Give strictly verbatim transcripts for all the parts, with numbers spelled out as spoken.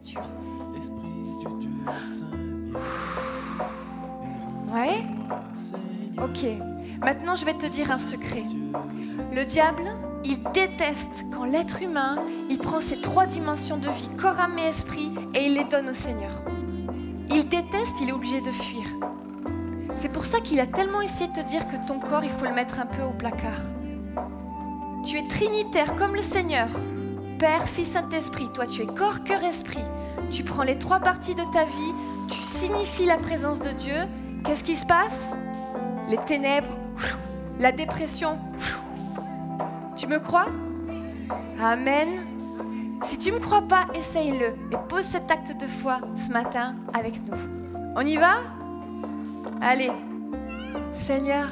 Écriture. Ouais? Ok. Maintenant, je vais te dire un secret. Le diable, il déteste quand l'être humain, il prend ces trois dimensions de vie, corps, âme et esprit, et il les donne au Seigneur. Il déteste, il est obligé de fuir. C'est pour ça qu'il a tellement essayé de te dire que ton corps, il faut le mettre un peu au placard. Tu es trinitaire comme le Seigneur. Père, Fils, Saint-Esprit. Toi, tu es corps, cœur, esprit. Tu prends les trois parties de ta vie, tu signifies la présence de Dieu. Qu'est-ce qui se passe? Les ténèbres, la dépression. Tu me crois? Amen. Si tu ne me crois pas, essaye-le et pose cet acte de foi ce matin avec nous. On y va? Allez, Seigneur.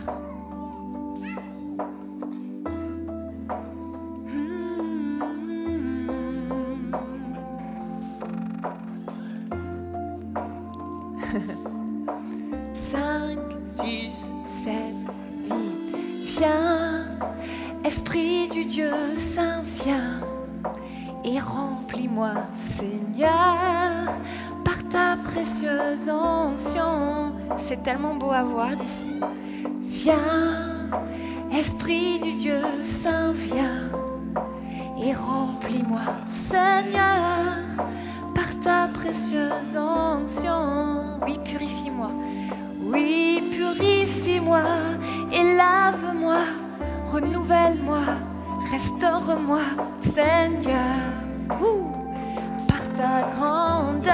cinq, six, sept, huit. Viens, Esprit du Dieu Saint, viens et remplis-moi, Seigneur, par ta précieuse onction. C'est tellement beau à voir d'ici. Viens, Esprit du Dieu Saint, viens et remplis-moi, Seigneur, par ta précieuse onction. Oui, purifie-moi. Oui, purifie-moi et lave-moi, renouvelle-moi, restaure-moi, Seigneur, ouh, par ta grandeur.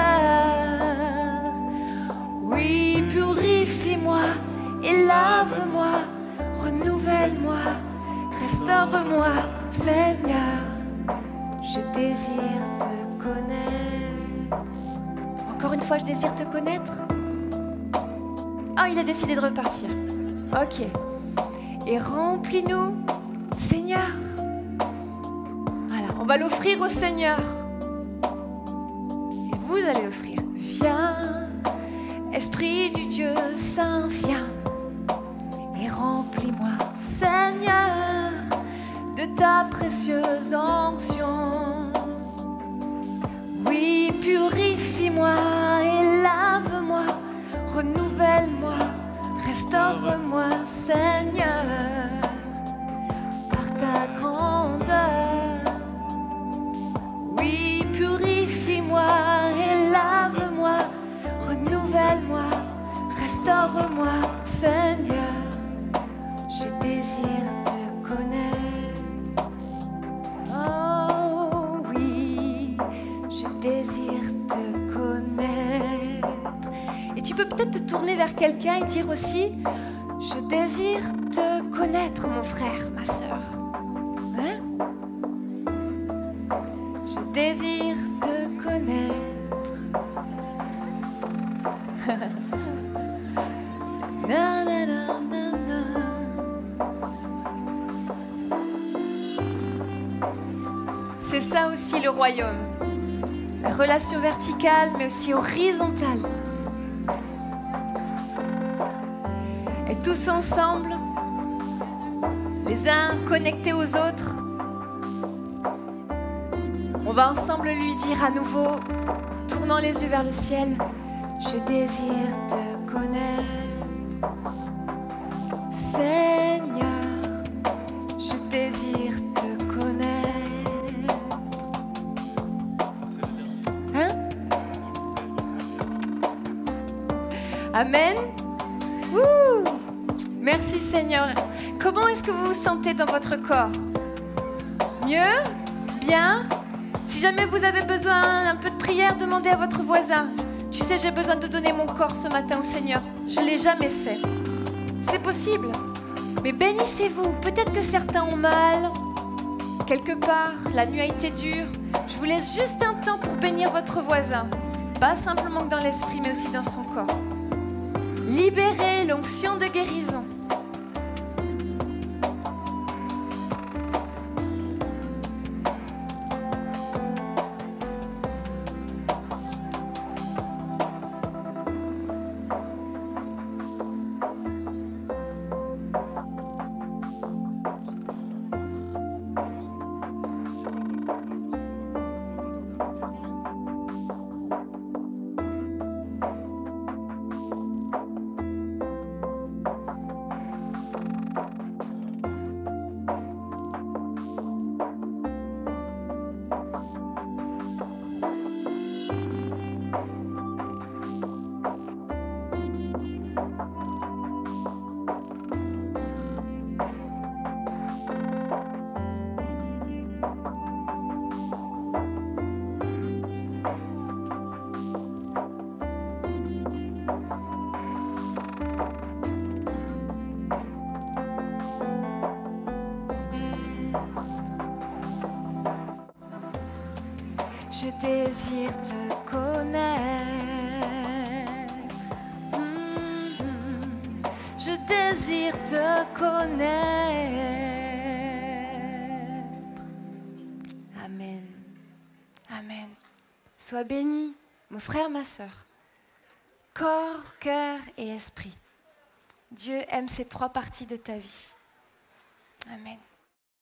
Oui, purifie-moi et lave-moi, renouvelle-moi, restaure-moi, Seigneur. Je désire te connaître. Encore une fois, je désire te connaître. Ah, il a décidé de repartir. Ok. Et remplis-nous, Seigneur. Voilà, on va l'offrir au Seigneur. Et vous allez l'offrir. Viens, Esprit du Dieu Saint, viens et remplis-moi, Seigneur, de ta précieuse onction. Oui, purifie-moi et lave-moi, renouvelle-moi, restaure-moi, Seigneur, par ta grandeur. Oui, purifie-moi et lave-moi, renouvelle-moi, restaure-moi, Seigneur. Je désire te connaître. Oh oui, je désire te connaître. Et tu peux peut-être te tourner vers quelqu'un et dire aussi, je désire te connaître, mon frère, ma sœur. Hein? Je désire te connaître. Na, na, na, na, na. C'est ça aussi le royaume. La relation verticale, mais aussi horizontale. Et tous ensemble, les uns connectés aux autres, on va ensemble lui dire à nouveau, tournant les yeux vers le ciel, je désire te connaître. Seigneur, je désire te connaître. Hein? Amen. Ouh. Merci Seigneur. Comment est-ce que vous vous sentez dans votre corps? Mieux? Bien? Si jamais vous avez besoin d'un peu de prière, demandez à votre voisin. Tu sais, j'ai besoin de donner mon corps ce matin au Seigneur. Je ne l'ai jamais fait. C'est possible. Mais bénissez-vous. Peut-être que certains ont mal. Quelque part, la nuit a été dure. Je vous laisse juste un temps pour bénir votre voisin. Pas simplement que dans l'esprit, mais aussi dans son corps. Libérez l'onction de guérison. désire te connaître. Mm-hmm. Je désire te connaître. Amen. Amen. Sois béni, mon frère, ma sœur. Corps, cœur et esprit. Dieu aime ces trois parties de ta vie. Amen.